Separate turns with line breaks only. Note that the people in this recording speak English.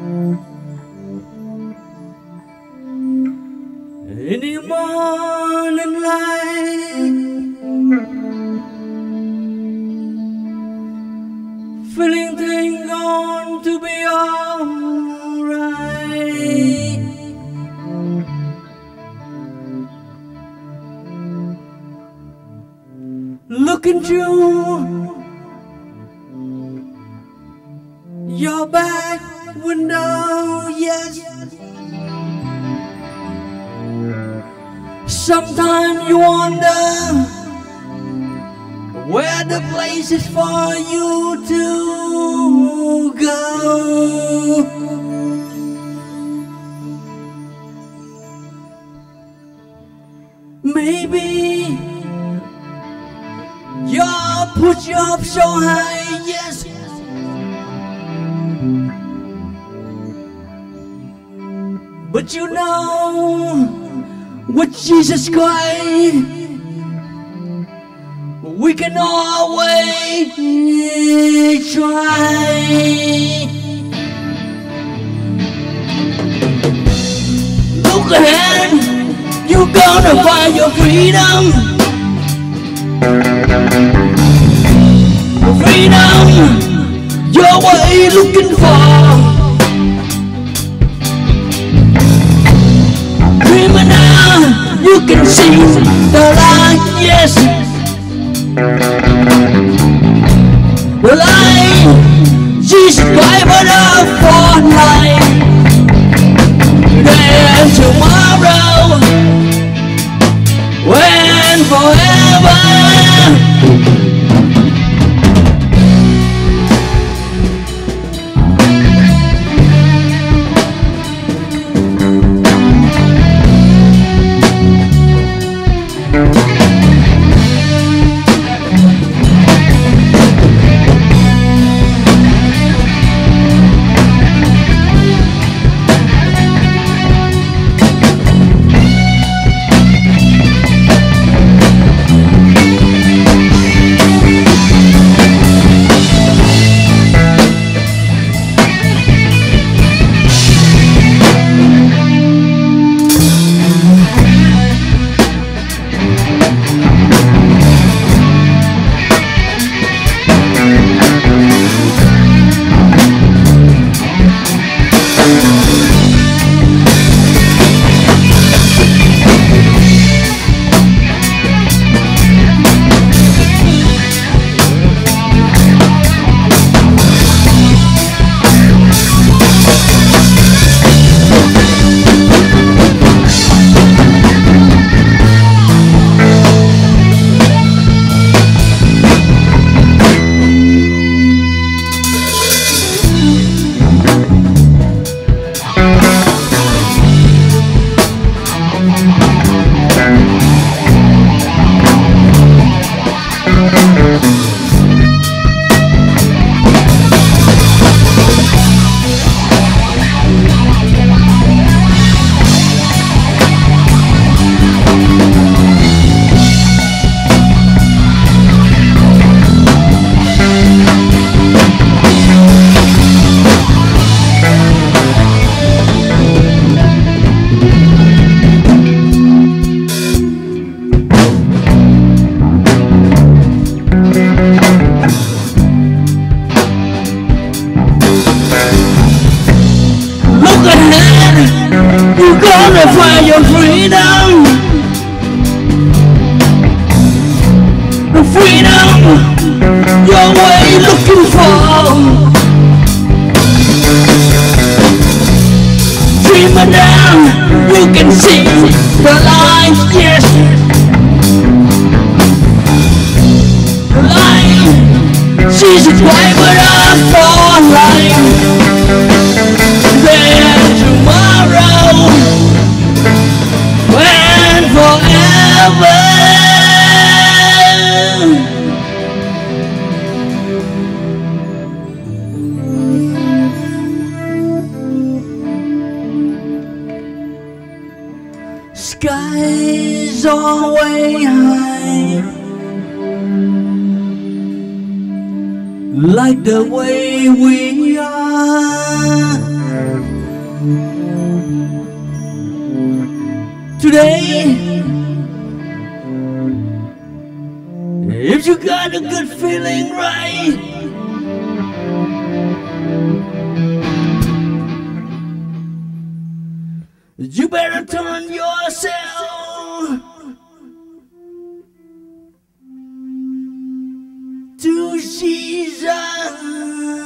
In the morning light, feeling things going to be alright. Looking through your back window, yes. Sometimes you wonder where the place is for you to go. Maybe you're put you up so high, yes. But you know, with Jesus Christ, we can always try. Look ahead, you're gonna find your freedom. Freedom, you're what you're looking for. Dreaming now, you can see the light, yes. The light, Jesus Christ, but up for life. Then tomorrow, when forever. You're gonna find your freedom. The freedom you're way looking for. Dreaming now, you can see the light, yes. The light, Jesus Christ, but I'm for life. Then tomorrow, when forever. Skies are way high, like the way we are. Today, if you got a good feeling, right, you better turn yourself to Jesus.